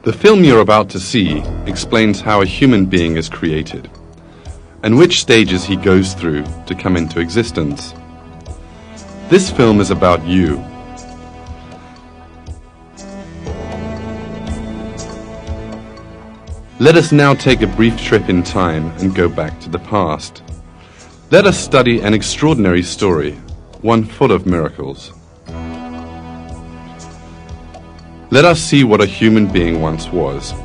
The film you're about to see explains how a human being is created and which stages he goes through to come into existence. This film is about you. Let us now take a brief trip in time and go back to the past. Let us study an extraordinary story, one full of miracles. Let us see what a human being once was.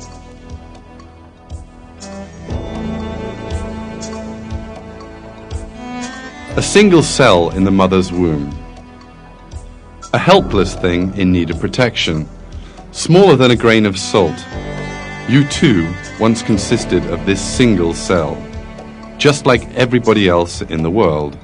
A single cell in the mother's womb. A helpless thing in need of protection, smaller than a grain of salt. You too once consisted of this single cell, just like everybody else in the world.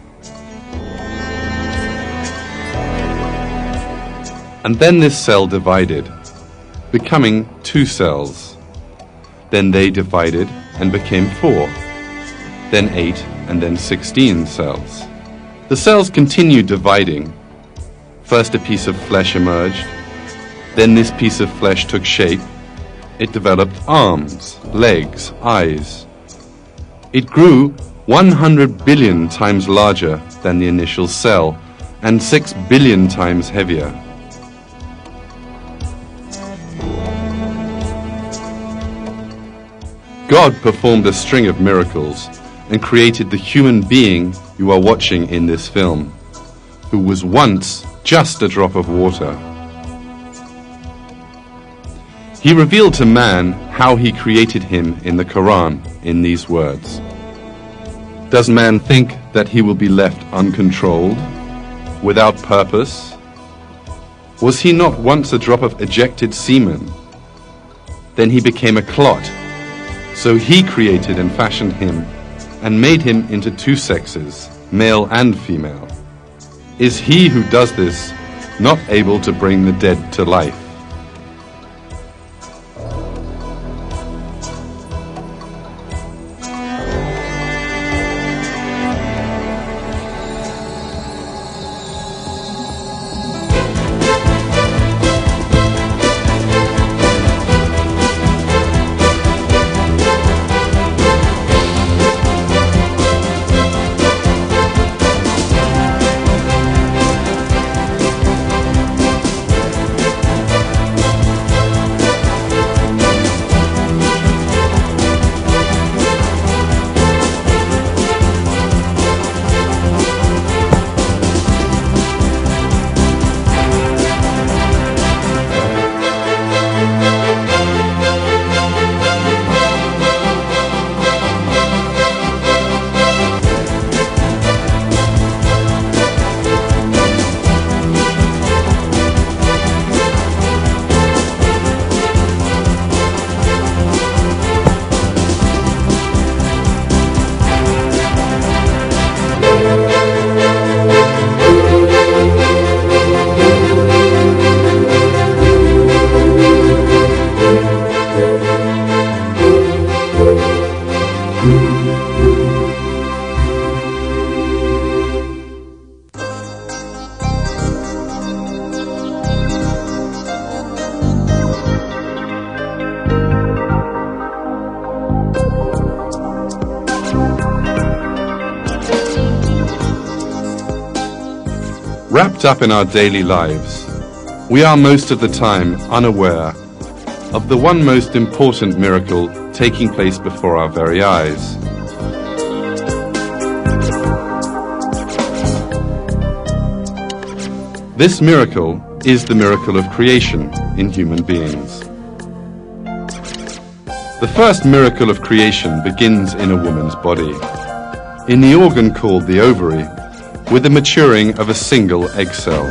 And then this cell divided, becoming 2 cells. Then they divided and became 4, then 8, and then 16 cells. The cells continued dividing. First a piece of flesh emerged, then this piece of flesh took shape. It developed arms, legs, eyes. It grew 100 billion times larger than the initial cell and 6 billion times heavier. God performed a string of miracles and created the human being you are watching in this film, who was once just a drop of water. He revealed to man how he created him in the Quran in these words. Does man think that he will be left uncontrolled, without purpose? Was he not once a drop of ejected semen? Then he became a clot. So he created and fashioned him and made him into 2 sexes, male and female. Is he who does this not able to bring the dead to life? Wrapped up in our daily lives, we are most of the time unaware of the one most important miracle taking place before our very eyes. This miracle is the miracle of creation in human beings. The first miracle of creation begins in a woman's body, in the organ called the ovary, with the maturing of a single egg cell.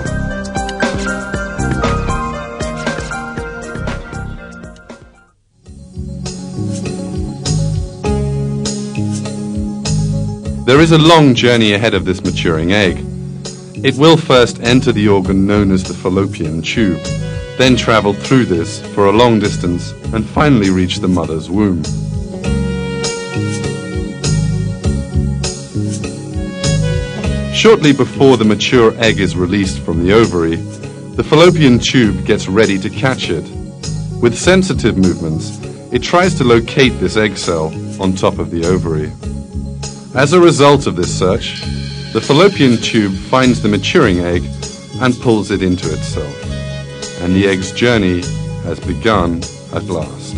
There is a long journey ahead of this maturing egg. It will first enter the organ known as the fallopian tube, then travel through this for a long distance and finally reach the mother's womb. Shortly before the mature egg is released from the ovary, the fallopian tube gets ready to catch it. With sensitive movements, it tries to locate this egg cell on top of the ovary. As a result of this search, the fallopian tube finds the maturing egg and pulls it into itself, and the egg's journey has begun at last.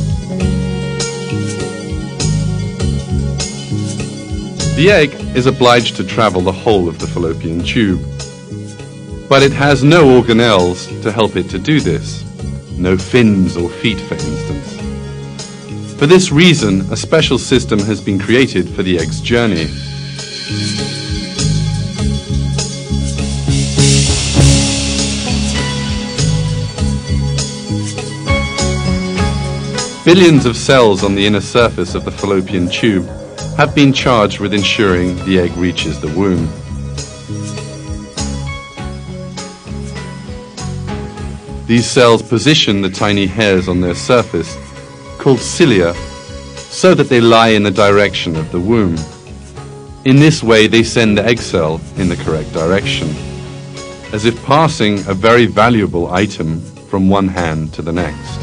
The egg is obliged to travel the whole of the fallopian tube, but it has no organelles to help it to do this, no fins or feet, for instance. For this reason, a special system has been created for the egg's journey. Billions of cells on the inner surface of the fallopian tube have been charged with ensuring the egg reaches the womb. These cells position the tiny hairs on their surface, called cilia, so that they lie in the direction of the womb. In this way, they send the egg cell in the correct direction, as if passing a very valuable item from one hand to the next.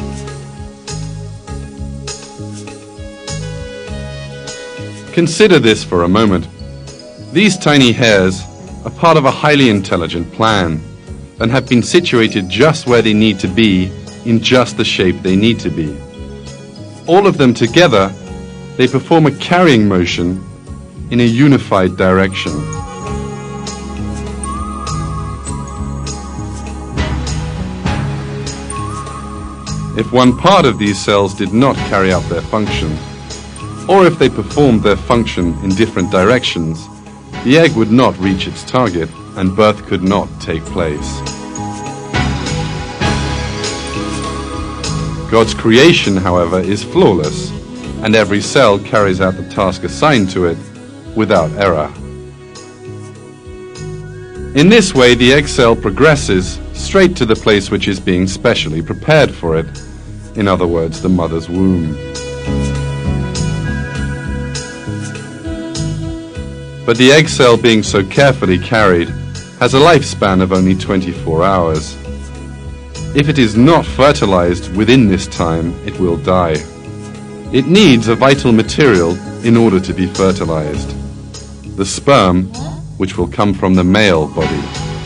Consider this for a moment. These tiny hairs are part of a highly intelligent plan and have been situated just where they need to be, in just the shape they need to be. All of them together, they perform a carrying motion in a unified direction. If one part of these cells did not carry out their function, or if they performed their function in different directions, the egg would not reach its target and birth could not take place. God's creation, however, is flawless, and every cell carries out the task assigned to it without error. In this way, the egg cell progresses straight to the place which is being specially prepared for it, in other words, the mother's womb. But the egg cell, being so carefully carried, has a lifespan of only 24 hours. If it is not fertilized within this time, it will die. It needs a vital material in order to be fertilized: the sperm, which will come from the male body.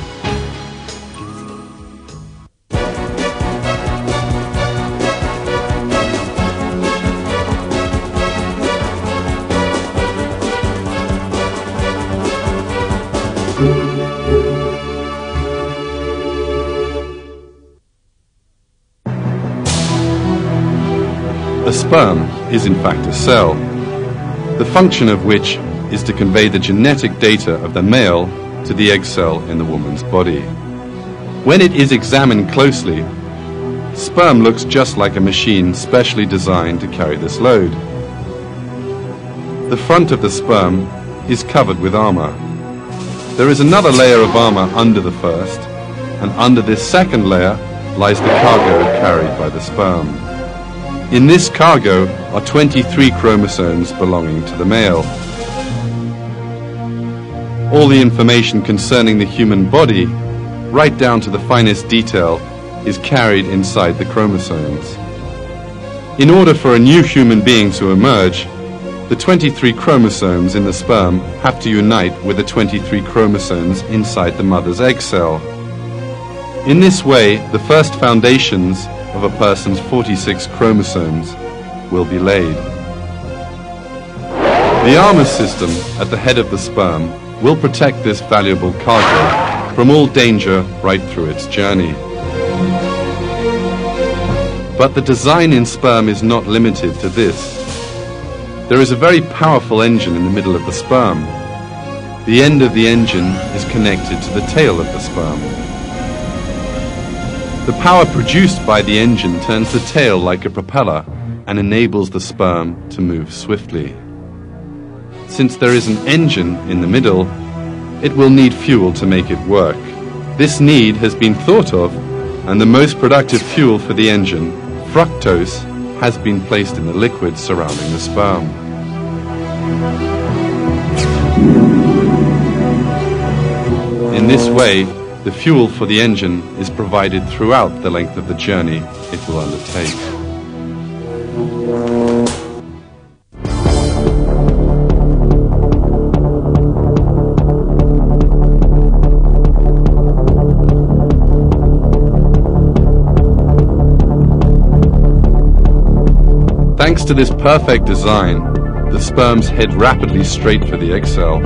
A sperm is in fact a cell, the function of which is to convey the genetic data of the male to the egg cell in the woman's body. When it is examined closely, sperm looks just like a machine specially designed to carry this load. The front of the sperm is covered with armor. There is another layer of armor under the first, and under this second layer lies the cargo carried by the sperm. In this cargo are 23 chromosomes belonging to the male. All the information concerning the human body, right down to the finest detail, is carried inside the chromosomes. In order for a new human being to emerge, the 23 chromosomes in the sperm have to unite with the 23 chromosomes inside the mother's egg cell. In this way, the first foundations of a person's 46 chromosomes will be laid. The armor system at the head of the sperm will protect this valuable cargo from all danger right through its journey. But the design in sperm is not limited to this. There is a very powerful engine in the middle of the sperm. The end of the engine is connected to the tail of the sperm. The power produced by the engine turns the tail like a propeller and enables the sperm to move swiftly. Since there is an engine in the middle, it will need fuel to make it work. This need has been thought of, and the most productive fuel for the engine, fructose, has been placed in the liquid surrounding the sperm. In this way, The fuel for the engine is provided throughout the length of the journey it will undertake. Thanks to this perfect design, the sperms head rapidly straight for the egg cell.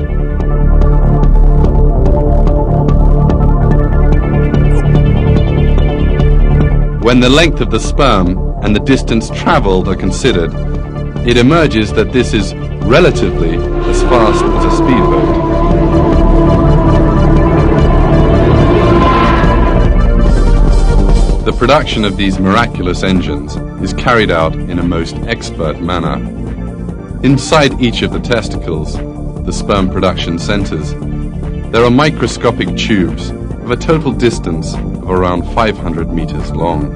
When the length of the sperm and the distance traveled are considered, it emerges that this is relatively as fast as a speedboat. The production of these miraculous engines is carried out in a most expert manner. Inside each of the testicles, the sperm production centers, there are microscopic tubes of a total distance of around 500 meters long.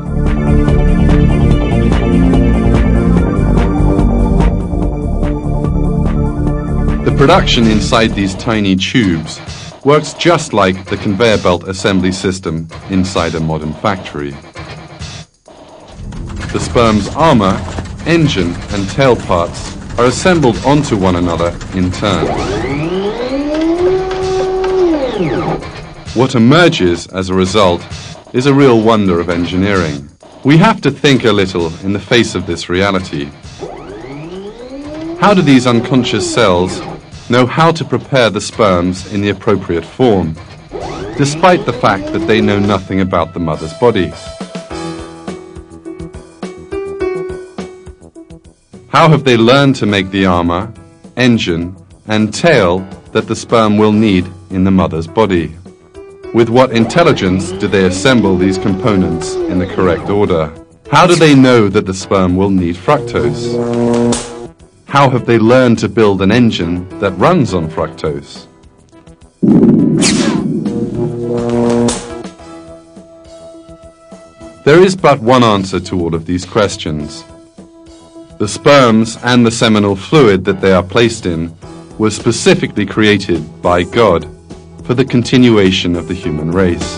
The production inside these tiny tubes works just like the conveyor belt assembly system inside a modern factory. The sperm's armor, engine and tail parts are assembled onto one another in turn. What emerges as a result is a real wonder of engineering. We have to think a little in the face of this reality. How do these unconscious cells know how to prepare the sperms in the appropriate form, despite the fact that they know nothing about the mother's body? How have they learned to make the armor, engine, and tail that the sperm will need in the mother's body? With what intelligence do they assemble these components in the correct order? How do they know that the sperm will need fructose? How have they learned to build an engine that runs on fructose? There is but one answer to all of these questions. The sperms and the seminal fluid that they are placed in were specifically created by God for the continuation of the human race.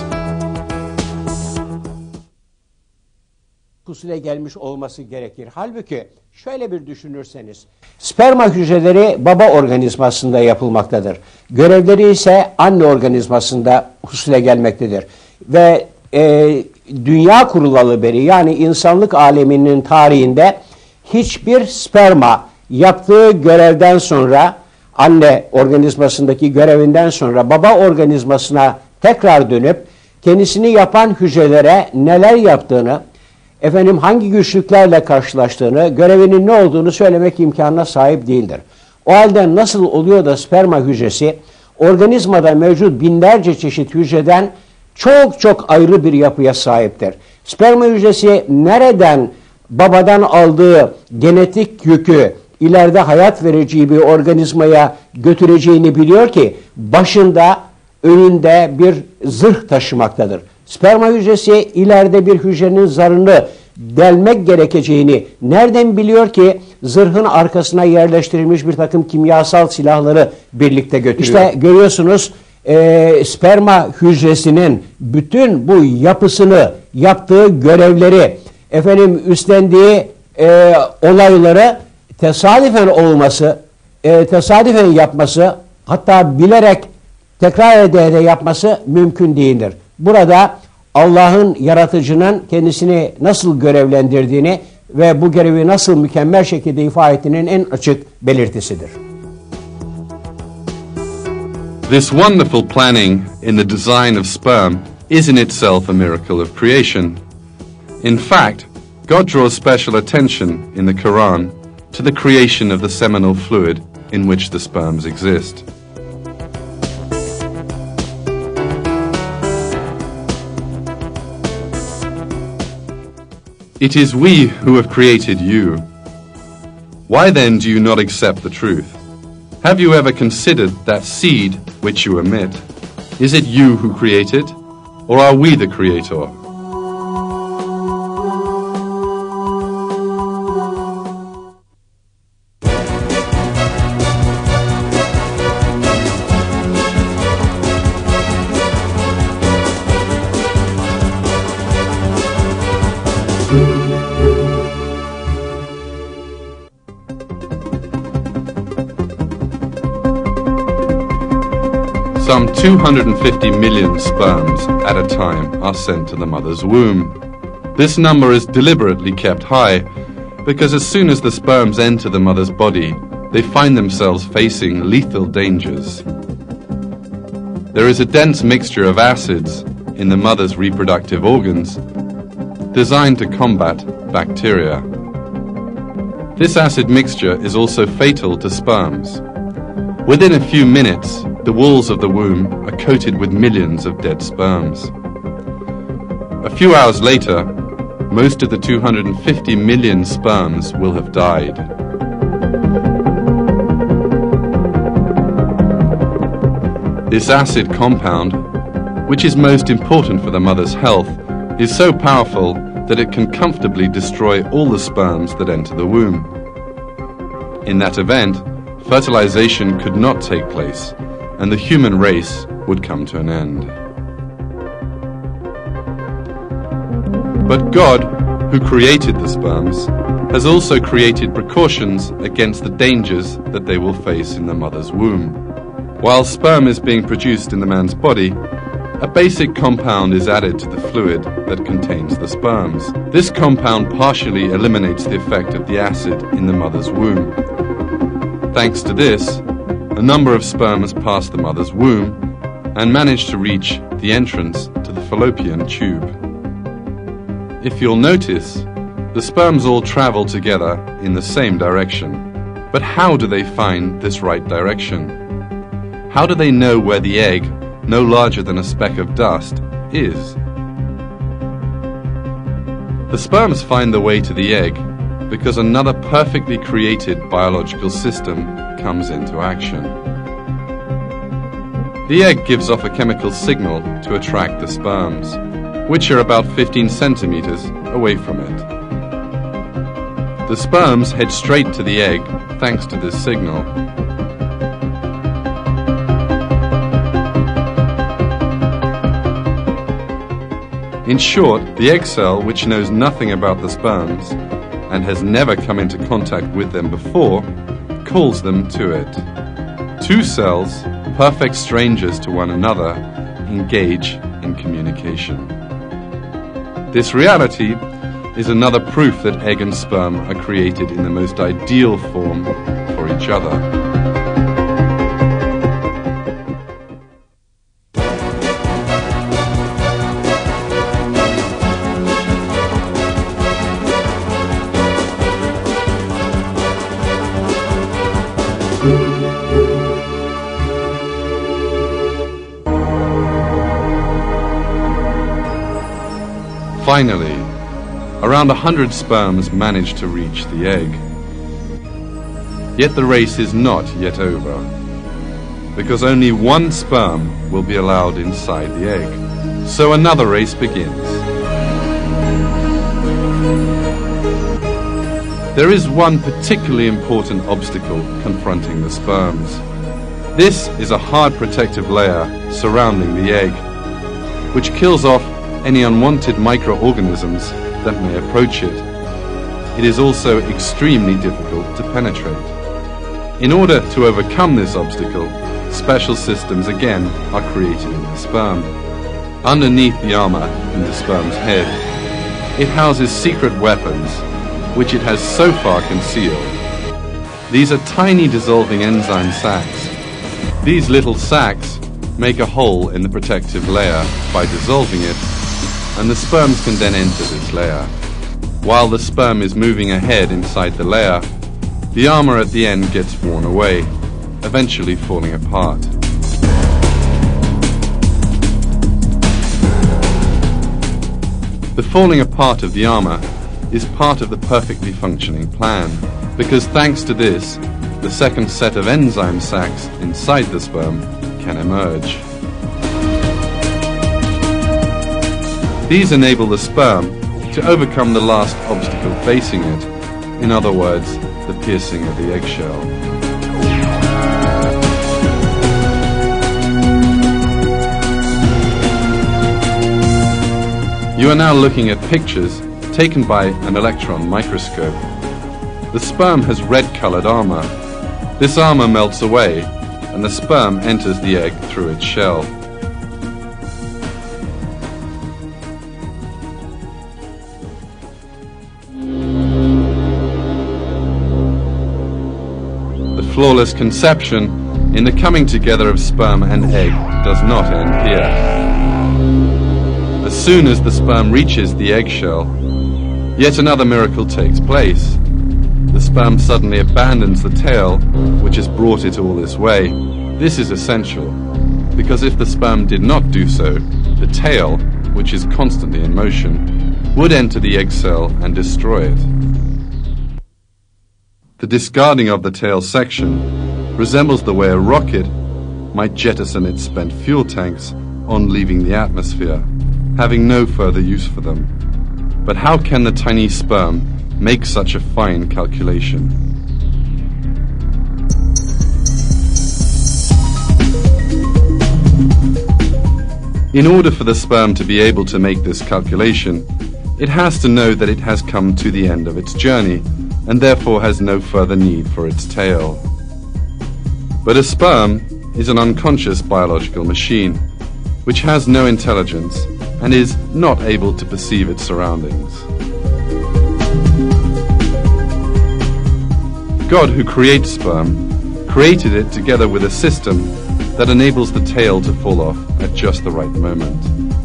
Usule gelmiş olması gerekir. Halbuki şöyle bir düşünürseniz, sperma hücreleri baba organizmasında yapılmaktadır. Görevleri ise anne organizmasında husule gelmektedir. Ve dünya kurulalı beri, yani insanlık aleminin tarihinde hiçbir sperma yaptığı görevden sonra, anne organizmasındaki görevinden sonra baba organizmasına tekrar dönüp kendisini yapan hücrelere neler yaptığını, hangi güçlüklerle karşılaştığını, görevinin ne olduğunu söylemek imkanına sahip değildir. O halde nasıl oluyor da sperma hücresi organizmada mevcut binlerce çeşit hücreden çok çok ayrı bir yapıya sahiptir? Sperma hücresi nereden babadan aldığı genetik yükü ileride hayat verici bir organizmaya götüreceğini biliyor ki başında, önünde bir zırh taşımaktadır. Sperma hücresi ileride bir hücrenin zarını delmek gerekeceğini nereden biliyor ki zırhın arkasına yerleştirilmiş bir takım kimyasal silahları birlikte götürüyor? İşte görüyorsunuz, sperma hücresinin bütün bu yapısını, yaptığı görevleri, üstlendiği olayları tesadüfen olması, tesadüfen yapması, hatta bilerek tekrar ede yapması mümkün değildir. Burada Allah'ın, yaratıcının kendisini nasıl görevlendirdiğini ve bu görevi nasıl mükemmel şekilde ifade ettiğinin en açık belirtisidir. This wonderful planning in the design of sperm is in itself a miracle of creation. In fact, God draws special attention in the Quran to the creation of the seminal fluid in which the sperms exist. It is we who have created you. Why then do you not accept the truth? Have you ever considered that seed which you emit? Is it you who create it, or are we the creator? Some 250 million sperms at a time are sent to the mother's womb. This number is deliberately kept high because as soon as the sperms enter the mother's body, they find themselves facing lethal dangers. There is a dense mixture of acids in the mother's reproductive organs designed to combat bacteria. This acid mixture is also fatal to sperms. Within a few minutes, the walls of the womb are coated with millions of dead sperms. A few hours later, most of the 250 million sperms will have died. This acid compound, which is most important for the mother's health, is so powerful that it can comfortably destroy all the sperms that enter the womb. In that event, fertilization could not take place, and the human race would come to an end. But God, who created the sperms, has also created precautions against the dangers that they will face in the mother's womb. While sperm is being produced in the man's body, a basic compound is added to the fluid that contains the sperms. This compound partially eliminates the effect of the acid in the mother's womb. Thanks to this, a number of sperms pass the mother's womb and manage to reach the entrance to the fallopian tube. If you'll notice, the sperms all travel together in the same direction. But how do they find this right direction? How do they know where the egg, no larger than a speck of dust, is? The sperms find the way to the egg because another perfectly created biological system comes into action. The egg gives off a chemical signal to attract the sperms, which are about 15 centimeters away from it. The sperms head straight to the egg thanks to this signal. In short, the egg cell, which knows nothing about the sperms and has never come into contact with them before, calls them to it. Two cells, perfect strangers to one another, engage in communication. This reality is another proof that egg and sperm are created in the most ideal form for each other. Finally, around 100 sperms manage to reach the egg. Yet the race is not yet over, because only one sperm will be allowed inside the egg. So another race begins. There is one particularly important obstacle confronting the sperms. This is a hard protective layer surrounding the egg, which kills off any unwanted microorganisms that may approach it. It is also extremely difficult to penetrate. In order to overcome this obstacle, special systems again are created in the sperm. Underneath the armor in the sperm's head, it houses secret weapons, which it has so far concealed. These are tiny dissolving enzyme sacs. These little sacs make a hole in the protective layer by dissolving it, and the sperms can then enter this layer. While the sperm is moving ahead inside the layer, the armor at the end gets worn away, eventually falling apart. The falling apart of the armor is part of the perfectly functioning plan, because thanks to this, the second set of enzyme sacs inside the sperm can emerge. These enable the sperm to overcome the last obstacle facing it, in other words, the piercing of the eggshell. You are now looking at pictures taken by an electron microscope. The sperm has red-colored armor. This armor melts away, and the sperm enters the egg through its shell. The flawless conception in the coming together of sperm and egg does not end here. As soon as the sperm reaches the eggshell, yet another miracle takes place. The sperm suddenly abandons the tail, which has brought it all this way. This is essential, because if the sperm did not do so, the tail, which is constantly in motion, would enter the egg cell and destroy it. The discarding of the tail section resembles the way a rocket might jettison its spent fuel tanks on leaving the atmosphere, having no further use for them. But how can the tiny sperm make such a fine calculation? In order for the sperm to be able to make this calculation, it has to know that it has come to the end of its journey and therefore has no further need for its tail. But a sperm is an unconscious biological machine, which has no intelligence and is not able to perceive its surroundings. God, who creates sperm, created it together with a system that enables the tail to fall off at just the right moment.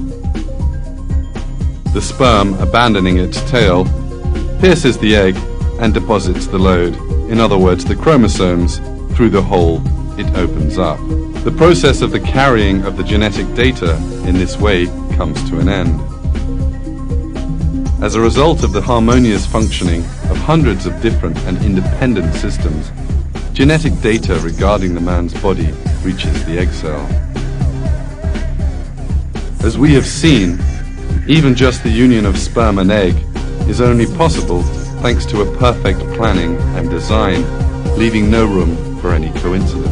The sperm, abandoning its tail, pierces the egg and deposits the load, in other words, the chromosomes, through the hole it opens up. The process of the carrying of the genetic data in this way comes to an end. As a result of the harmonious functioning of hundreds of different and independent systems, genetic data regarding the man's body reaches the egg cell. As we have seen, even just the union of sperm and egg is only possible thanks to a perfect planning and design, leaving no room for any coincidence.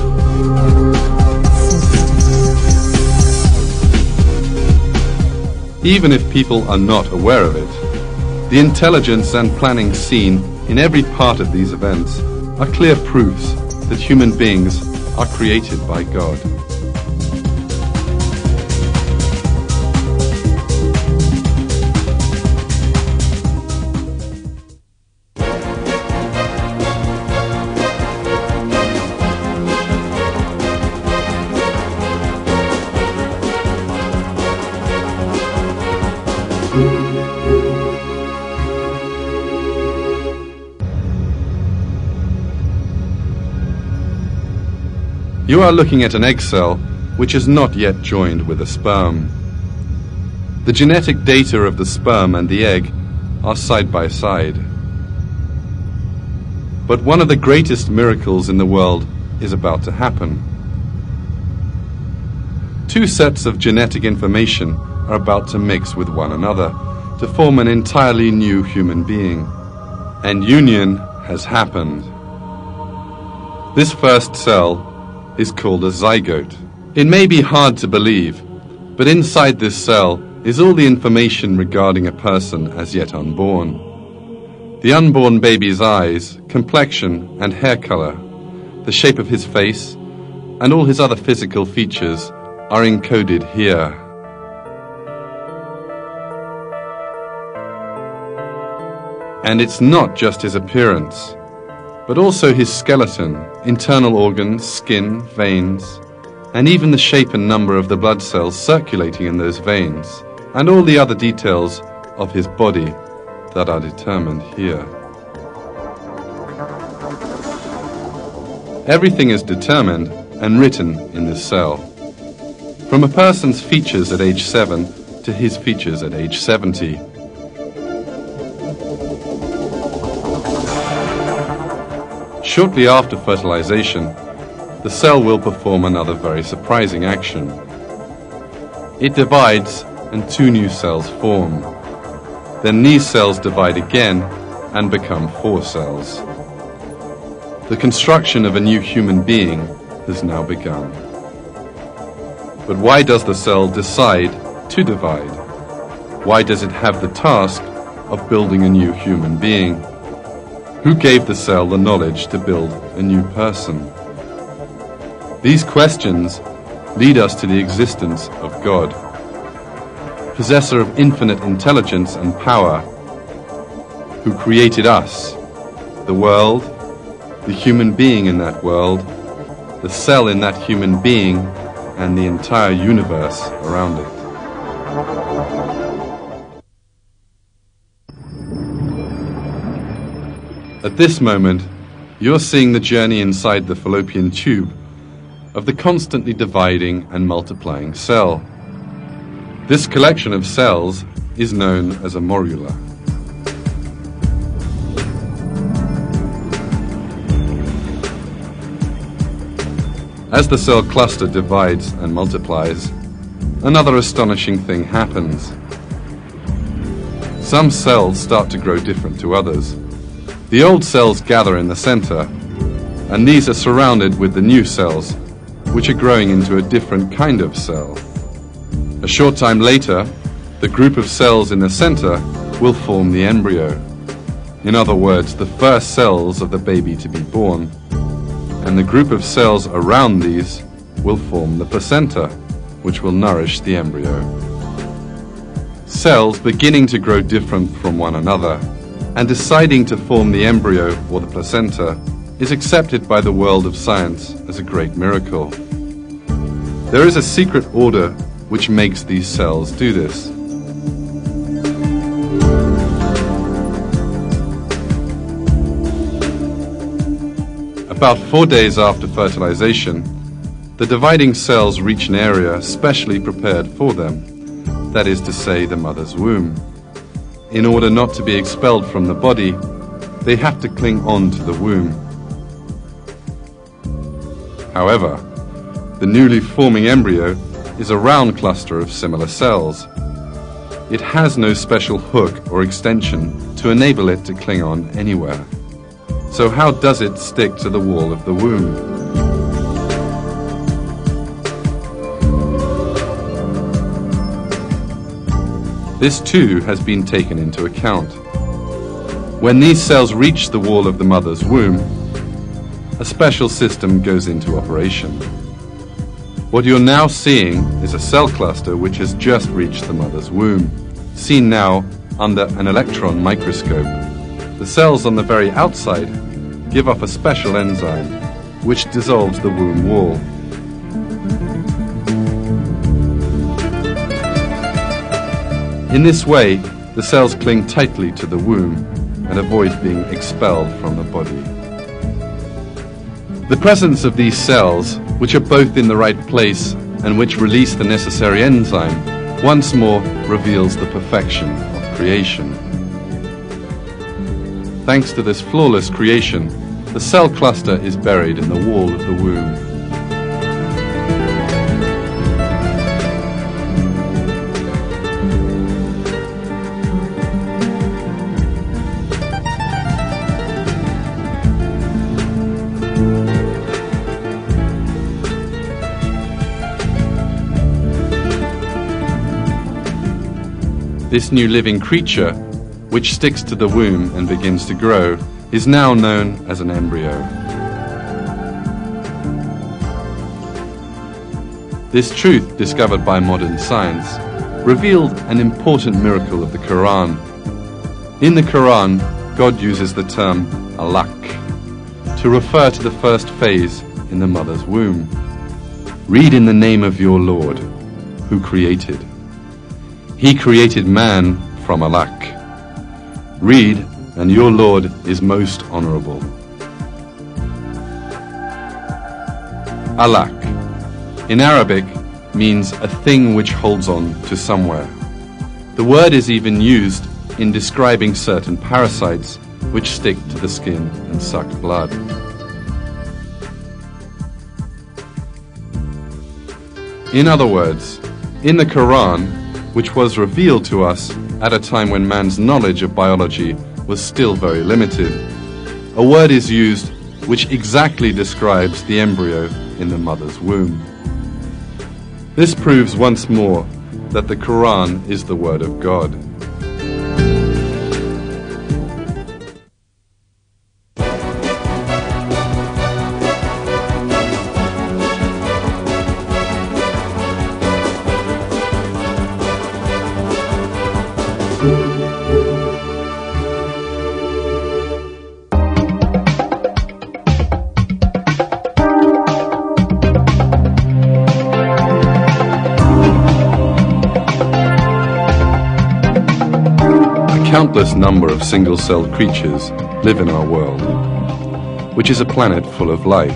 Even if people are not aware of it, the intelligence and planning seen in every part of these events are clear proofs that human beings are created by God. You are looking at an egg cell which is not yet joined with a sperm. The genetic data of the sperm and the egg are side by side. But one of the greatest miracles in the world is about to happen. Two sets of genetic information are about to mix with one another to form an entirely new human being. And union has happened. This first cell is called a zygote. It may be hard to believe, but inside this cell is all the information regarding a person as yet unborn. The unborn baby's eyes, complexion and hair color, the shape of his face, and all his other physical features are encoded here. And it's not just his appearance, but also his skeleton, internal organs, skin, veins, and even the shape and number of the blood cells circulating in those veins, and all the other details of his body that are determined here. Everything is determined and written in this cell, from a person's features at age 7 to his features at age 70. Shortly after fertilization, the cell will perform another very surprising action. It divides and two new cells form. Then these cells divide again and become 4 cells. The construction of a new human being has now begun. But why does the cell decide to divide? Why does it have the task of building a new human being? Who gave the cell the knowledge to build a new person? These questions lead us to the existence of God, possessor of infinite intelligence and power, who created us, the world, the human being in that world, the cell in that human being, and the entire universe around it. At this moment, you're seeing the journey inside the fallopian tube of the constantly dividing and multiplying cell. This collection of cells is known as a morula. As the cell cluster divides and multiplies, another astonishing thing happens. Some cells start to grow different to others. The old cells gather in the center, and these are surrounded with the new cells, which are growing into a different kind of cell. A short time later, the group of cells in the center will form the embryo. In other words, the first cells of the baby to be born. And the group of cells around these will form the placenta, which will nourish the embryo. Cells beginning to grow different from one another and deciding to form the embryo or the placenta is accepted by the world of science as a great miracle. There is a secret order which makes these cells do this. About 4 days after fertilization, the dividing cells reach an area specially prepared for them, that is to say, the mother's womb. In order not to be expelled from the body, they have to cling on to the womb. However, the newly forming embryo is a round cluster of similar cells. It has no special hook or extension to enable it to cling on anywhere. So how does it stick to the wall of the womb? This too has been taken into account. When these cells reach the wall of the mother's womb, a special system goes into operation. What you're now seeing is a cell cluster which has just reached the mother's womb, seen now under an electron microscope. The cells on the very outside give off a special enzyme which dissolves the womb wall. In this way, the cells cling tightly to the womb and avoid being expelled from the body. The presence of these cells, which are both in the right place and which release the necessary enzyme, once more reveals the perfection of creation. Thanks to this flawless creation, the cell cluster is buried in the wall of the womb. This new living creature, which sticks to the womb and begins to grow, is now known as an embryo. This truth, discovered by modern science, revealed an important miracle of the Quran. In the Quran, God uses the term alaq to refer to the first phase in the mother's womb. Read in the name of your Lord, who created. He created man from alaq. Read, and your Lord is most honorable. Alaq, in Arabic, means a thing which holds on to somewhere. The word is even used in describing certain parasites which stick to the skin and suck blood. In other words, in the Quran, which was revealed to us at a time when man's knowledge of biology was still very limited, a word is used which exactly describes the embryo in the mother's womb. This proves once more that the Quran is the word of God. countless number of single-celled creatures live in our world, which is a planet full of life.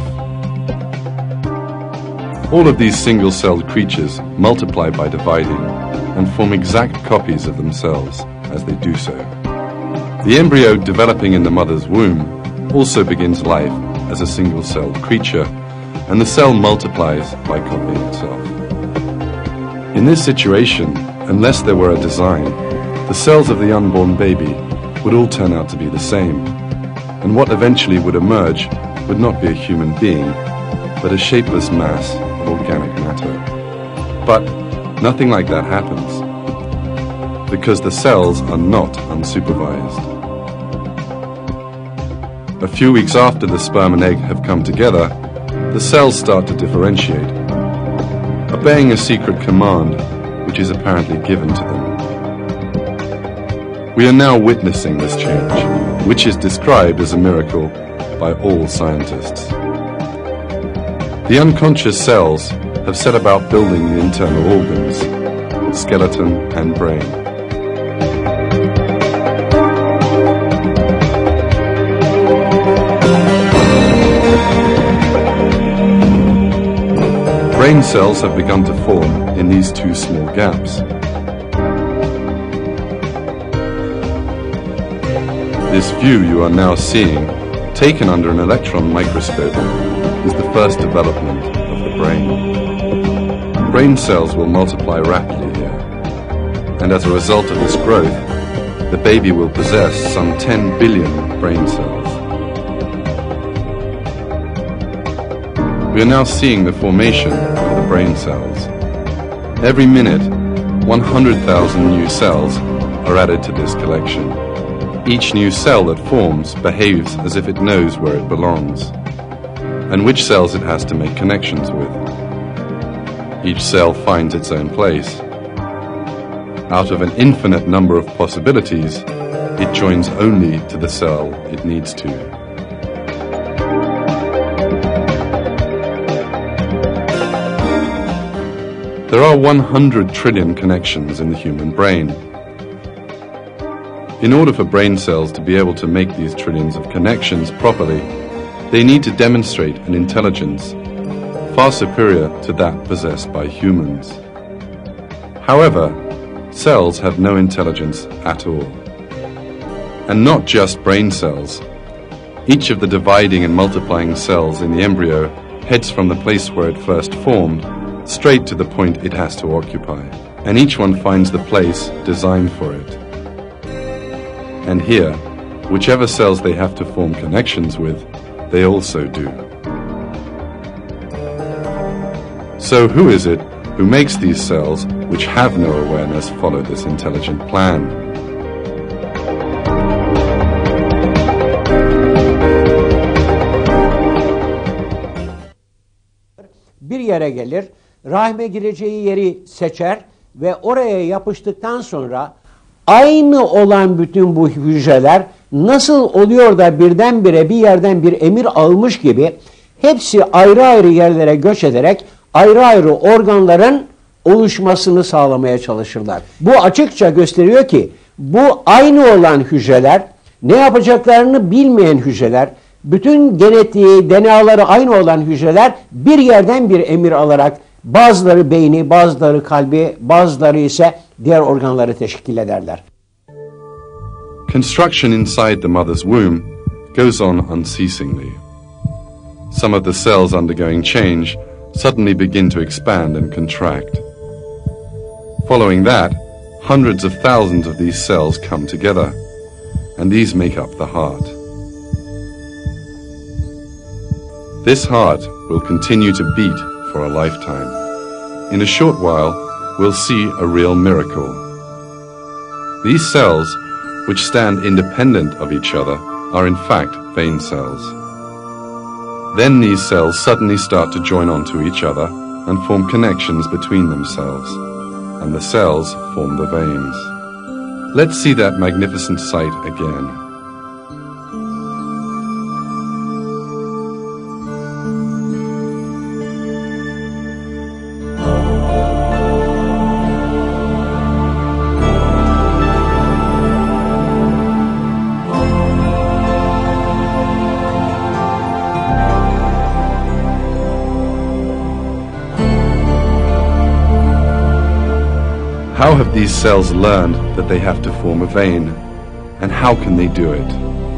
All of these single-celled creatures multiply by dividing and form exact copies of themselves as they do so. The embryo developing in the mother's womb also begins life as a single-celled creature, and the cell multiplies by copying itself. In this situation, unless there were a design, the cells of the unborn baby would all turn out to be the same, and what eventually would emerge would not be a human being, but a shapeless mass of organic matter. But nothing like that happens, because the cells are not unsupervised. A few weeks after the sperm and egg have come together, the cells start to differentiate, obeying a secret command which is apparently given to them. We are now witnessing this change, which is described as a miracle by all scientists. The unconscious cells have set about building the internal organs, skeleton and brain. Brain cells have begun to form in these two small gaps. This view you are now seeing, taken under an electron microscope, is the first development of the brain. Brain cells will multiply rapidly here, and as a result of this growth, the baby will possess some 10 billion brain cells. We are now seeing the formation of the brain cells. Every minute, 100,000 new cells are added to this collection. Each new cell that forms behaves as if it knows where it belongs, and which cells it has to make connections with. Each cell finds its own place. Out of an infinite number of possibilities, it joins only to the cell it needs to. There are 100 trillion connections in the human brain. In order for brain cells to be able to make these trillions of connections properly, they need to demonstrate an intelligence far superior to that possessed by humans. However, cells have no intelligence at all. And not just brain cells. Each of the dividing and multiplying cells in the embryo heads from the place where it first formed straight to the point it has to occupy, and each one finds the place designed for it. And here, whichever cells they have to form connections with, they also do. So who is it who makes these cells, which have no awareness, follow this intelligent plan? Bir yere gelir, rahime gireceği yeri seçer ve oraya yapıştıktan sonra aynı olan bütün bu hücreler nasıl oluyor da birdenbire bir yerden bir emir almış gibi hepsi ayrı ayrı yerlere göç ederek ayrı ayrı organların oluşmasını sağlamaya çalışırlar. Bu açıkça gösteriyor ki bu aynı olan hücreler, ne yapacaklarını bilmeyen hücreler, bütün genetiği, DNA'ları aynı olan hücreler bir yerden bir emir alarak bazıları beyni, bazıları kalbi, bazıları ise diğer organları teşkil ederler. Construction inside the mother's womb goes on unceasingly. Some of the cells undergoing change suddenly begin to expand and contract. Following that, hundreds of thousands of these cells come together, and these make up the heart. This heart will continue to beat for a lifetime. In a short while, we'll see a real miracle. These cells, which stand independent of each other, are in fact vein cells. Then these cells suddenly start to join onto each other and form connections between themselves, and the cells form the veins. Let's see that magnificent sight again. How have these cells learned that they have to form a vein, and how can they do it?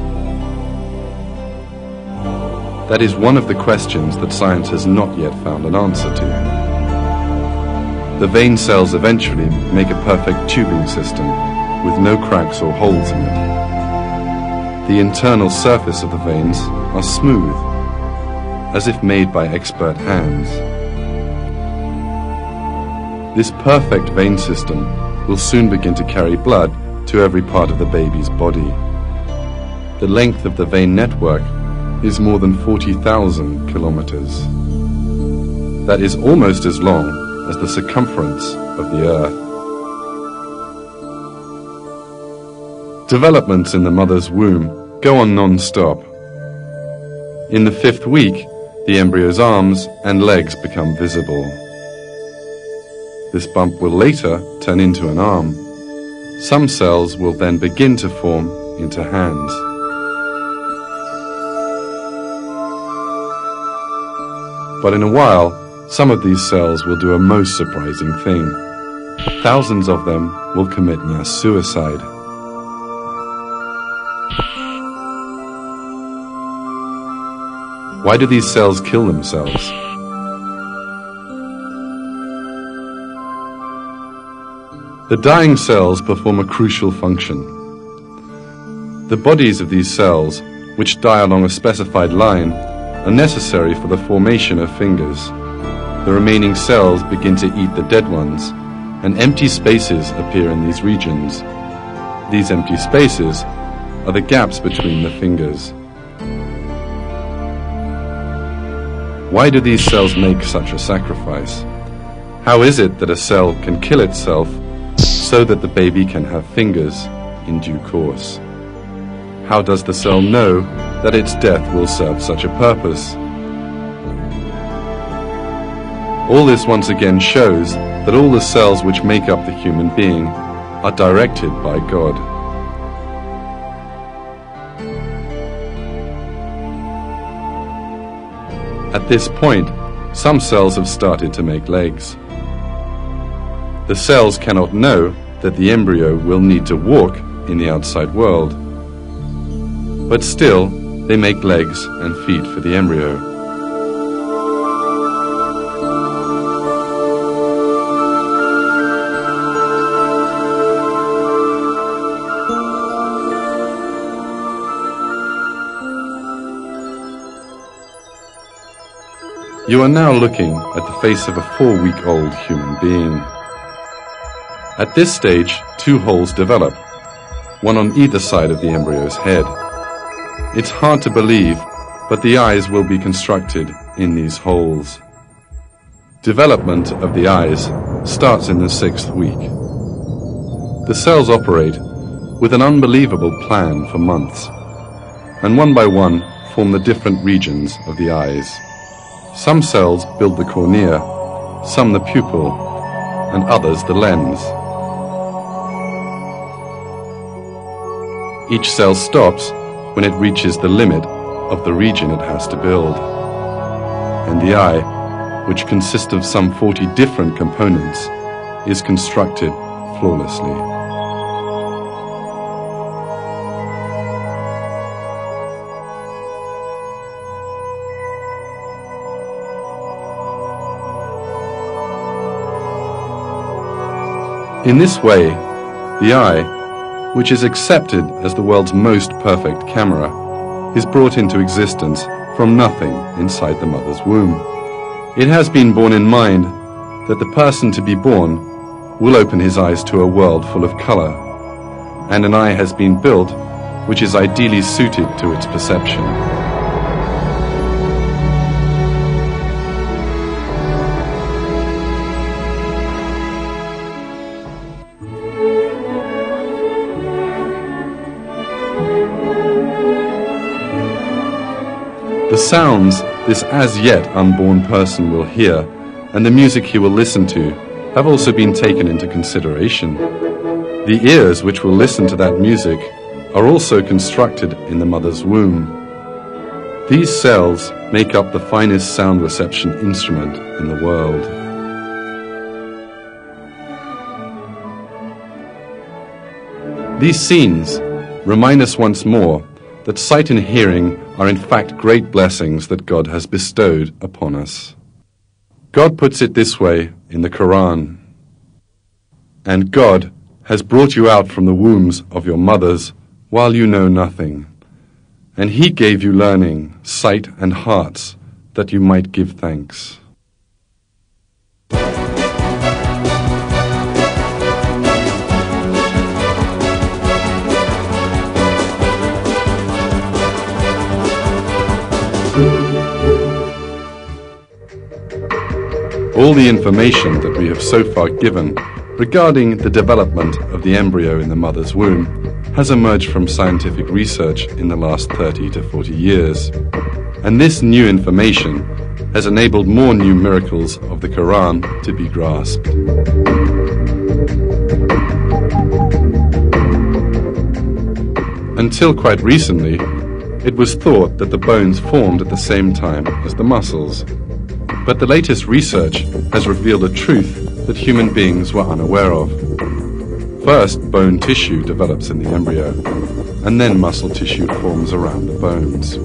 That is one of the questions that science has not yet found an answer to. The vein cells eventually make a perfect tubing system with no cracks or holes in it. The internal surface of the veins are smooth, as if made by expert hands. This perfect vein system will soon begin to carry blood to every part of the baby's body. The length of the vein network is more than 40,000 kilometers. That is almost as long as the circumference of the Earth. Developments in the mother's womb go on non-stop. In the 5th week, the embryo's arms and legs become visible. This bump will later turn into an arm. Some cells will then begin to form into hands. But in a while, some of these cells will do a most surprising thing. Thousands of them will commit mass suicide. Why do these cells kill themselves? The dying cells perform a crucial function. The bodies of these cells, which die along a specified line, are necessary for the formation of fingers. The remaining cells begin to eat the dead ones, and empty spaces appear in these regions. These empty spaces are the gaps between the fingers. Why do these cells make such a sacrifice? How is it that a cell can kill itself so that the baby can have fingers in due course? How does the cell know that its death will serve such a purpose? All this once again shows that all the cells which make up the human being are directed by God. At this point, some cells have started to make legs. The cells cannot know that the embryo will need to walk in the outside world. But still, they make legs and feet for the embryo. You are now looking at the face of a 4-week-old human being. At this stage, 2 holes develop, one on either side of the embryo's head. It's hard to believe, but the eyes will be constructed in these holes. Development of the eyes starts in the 6th week. The cells operate with an unbelievable plan for months, and one by one form the different regions of the eyes. Some cells build the cornea, some the pupil, and others the lens. Each cell stops when it reaches the limit of the region it has to build. And the eye, which consists of some 40 different components, is constructed flawlessly. In this way, the eye, which is accepted as the world's most perfect camera, is brought into existence from nothing inside the mother's womb. It has been borne in mind that the person to be born will open his eyes to a world full of color, and an eye has been built which is ideally suited to its perception. The sounds this as yet unborn person will hear and the music he will listen to have also been taken into consideration. The ears which will listen to that music are also constructed in the mother's womb. These cells make up the finest sound reception instrument in the world. These scenes remind us once more that sight and hearing are in fact great blessings that God has bestowed upon us. God puts it this way in the Quran: "And God has brought you out from the wombs of your mothers while you know nothing, and He gave you learning, sight, and hearts, that you might give thanks." All the information that we have so far given regarding the development of the embryo in the mother's womb has emerged from scientific research in the last 30 to 40 years. And this new information has enabled more new miracles of the Quran to be grasped. Until quite recently, it was thought that the bones formed at the same time as the muscles. But the latest research has revealed a truth that human beings were unaware of. First, bone tissue develops in the embryo, and then muscle tissue forms around the bones.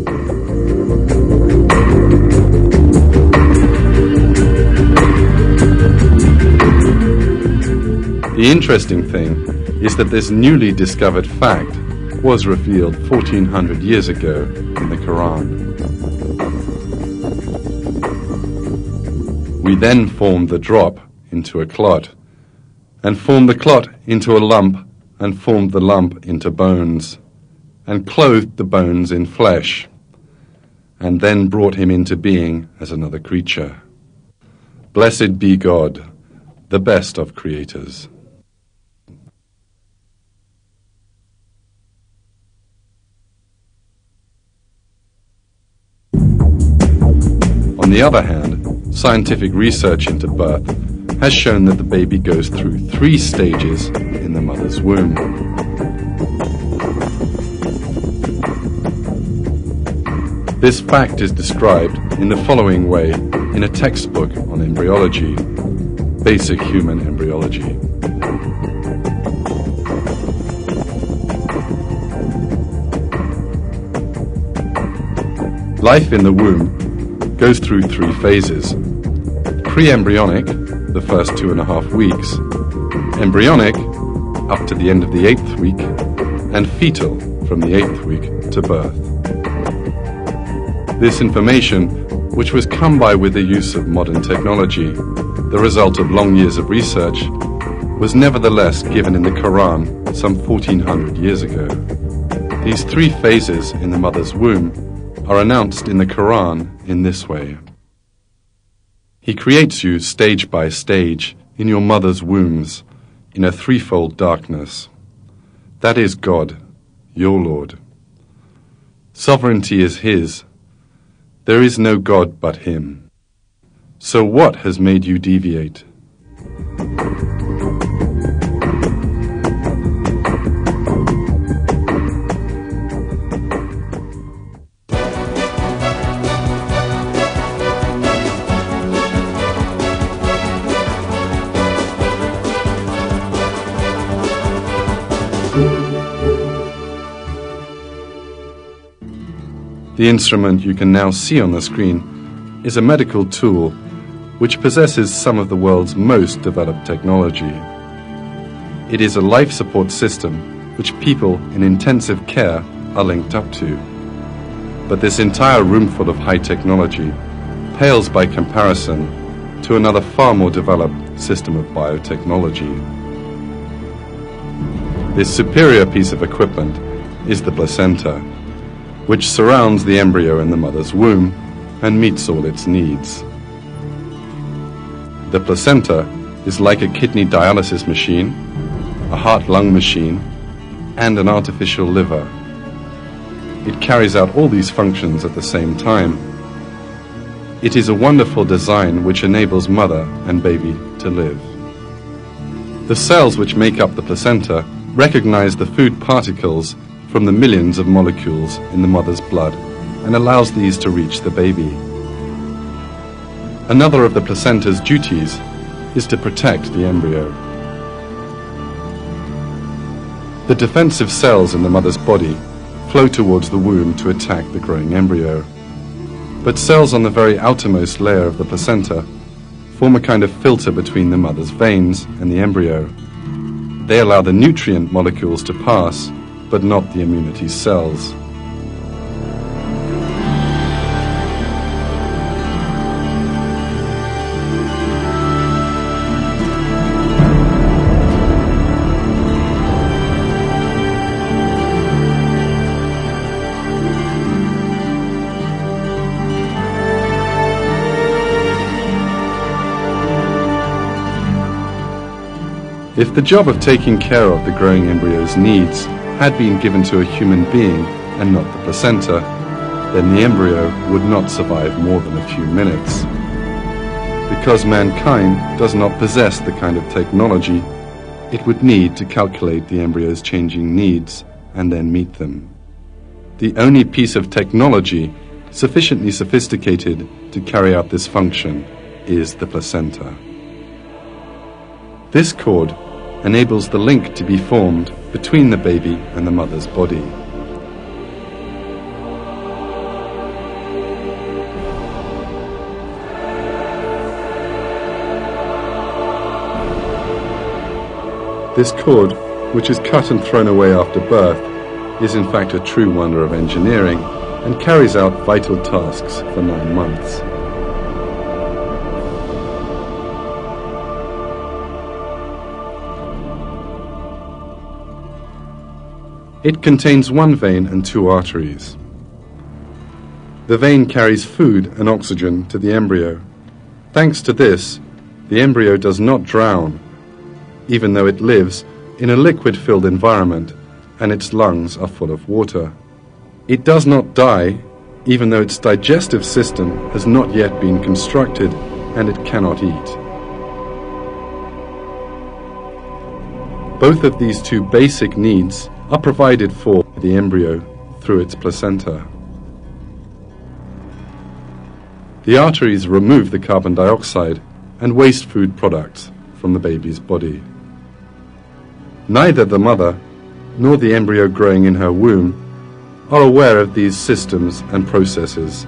The interesting thing is that this newly discovered fact was revealed 1400 years ago in the Quran. We then formed the drop into a clot, and formed the clot into a lump, and formed the lump into bones, and clothed the bones in flesh, and then brought him into being as another creature. Blessed be God, the best of creators. On the other hand, scientific research into birth has shown that the baby goes through 3 stages in the mother's womb. This fact is described in the following way in a textbook on embryology, Basic Human Embryology. Life in the womb goes through 3 phases: pre-embryonic, the first 2.5 weeks, embryonic, up to the end of the 8th week, and fetal, from the 8th week to birth. This information, which was come by with the use of modern technology, the result of long years of research, was nevertheless given in the Quran some 1400 years ago. These 3 phases in the mother's womb are announced in the Quran in this way: He creates you stage by stage in your mother's wombs in a 3-fold darkness. That is God, your Lord. Sovereignty is His. There is no God but Him. So what has made you deviate? The instrument you can now see on the screen is a medical tool which possesses some of the world's most developed technology. It is a life support system which people in intensive care are linked up to. But this entire room full of high technology pales by comparison to another far more developed system of biotechnology. This superior piece of equipment is the placenta, which surrounds the embryo in the mother's womb and meets all its needs. The placenta is like a kidney dialysis machine, a heart-lung machine, and an artificial liver. It carries out all these functions at the same time. It is a wonderful design which enables mother and baby to live. The cells which make up the placenta recognize the food particles from the millions of molecules in the mother's blood and allows these to reach the baby. Another of the placenta's duties is to protect the embryo. The defensive cells in the mother's body flow towards the womb to attack the growing embryo. But cells on the very outermost layer of the placenta form a kind of filter between the mother's veins and the embryo. They allow the nutrient molecules to pass, but not the immunity cells. If the job of taking care of the growing embryo's needs had been given to a human being and not the placenta, then the embryo would not survive more than a few minutes. Because mankind does not possess the kind of technology, it would need to calculate the embryo's changing needs and then meet them. The only piece of technology sufficiently sophisticated to carry out this function is the placenta. This cord enables the link to be formed between the baby and the mother's body. This cord, which is cut and thrown away after birth, is in fact a true wonder of engineering and carries out vital tasks for 9 months. It contains 1 vein and 2 arteries. The vein carries food and oxygen to the embryo. Thanks to this, the embryo does not drown, even though it lives in a liquid-filled environment and its lungs are full of water. It does not die, even though its digestive system has not yet been constructed and it cannot eat. Both of these 2 basic needs are provided for the embryo through its placenta. The arteries remove the carbon dioxide and waste food products from the baby's body. Neither the mother nor the embryo growing in her womb are aware of these systems and processes.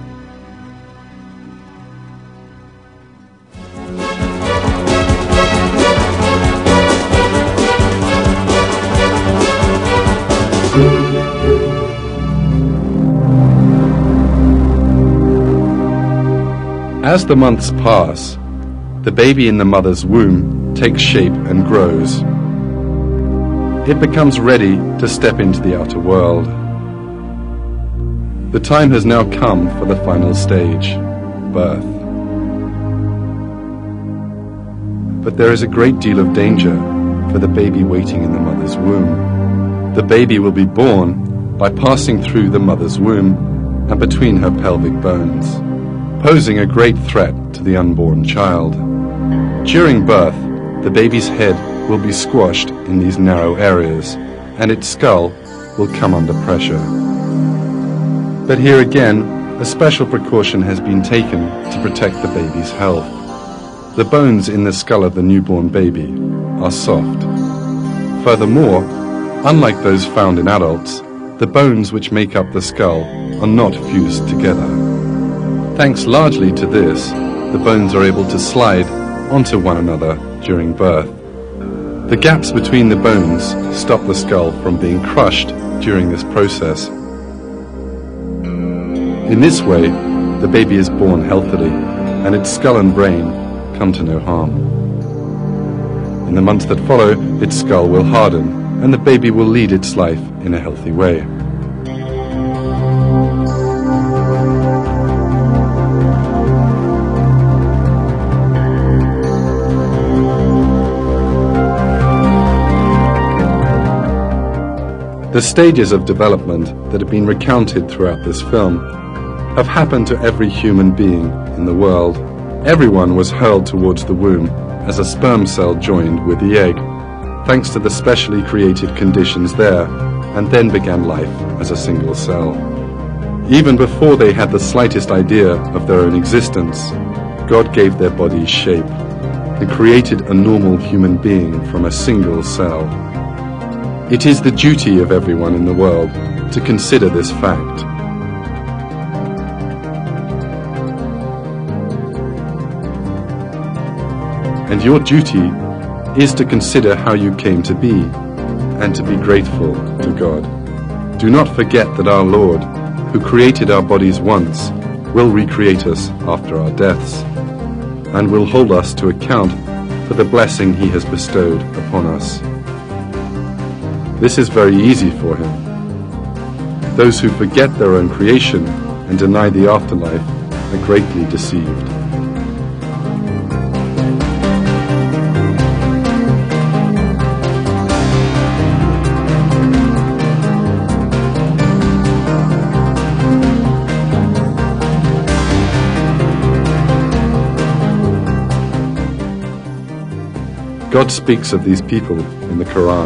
As the months pass, the baby in the mother's womb takes shape and grows. It becomes ready to step into the outer world. The time has now come for the final stage, birth. But there is a great deal of danger for the baby waiting in the mother's womb. The baby will be born by passing through the mother's womb and between her pelvic bones, posing a great threat to the unborn child. During birth, the baby's head will be squashed in these narrow areas, and its skull will come under pressure. But here again, a special precaution has been taken to protect the baby's health. The bones in the skull of the newborn baby are soft. Furthermore, unlike those found in adults, the bones which make up the skull are not fused together. Thanks largely to this, the bones are able to slide onto one another during birth. The gaps between the bones stop the skull from being crushed during this process. In this way, the baby is born healthily, and its skull and brain come to no harm. In the months that follow, its skull will harden, and the baby will lead its life in a healthy way. The stages of development that have been recounted throughout this film have happened to every human being in the world. Everyone was hurled towards the womb as a sperm cell joined with the egg, thanks to the specially created conditions there, and then began life as a single cell. Even before they had the slightest idea of their own existence, God gave their bodies shape and created a normal human being from a single cell. It is the duty of everyone in the world to consider this fact. And your duty is to consider how you came to be, and to be grateful to God. Do not forget that our Lord, who created our bodies once, will recreate us after our deaths, and will hold us to account for the blessing He has bestowed upon us. This is very easy for Him. Those who forget their own creation and deny the afterlife are greatly deceived. God speaks of these people in the Quran.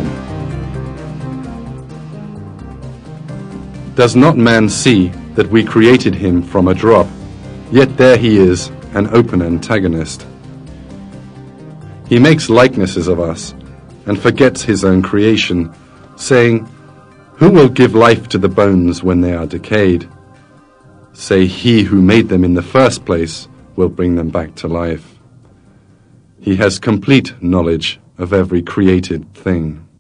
Does not man see that we created him from a drop, yet there he is, an open antagonist? He makes likenesses of us and forgets his own creation, saying, "Who will give life to the bones when they are decayed?" Say, He who made them in the first place will bring them back to life. He has complete knowledge of every created thing.